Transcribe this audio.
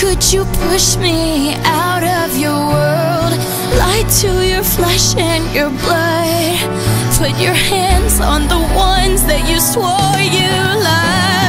could you push me out of your world? Lie to your flesh and your blood. Put your hands on the ones that you swore you loved.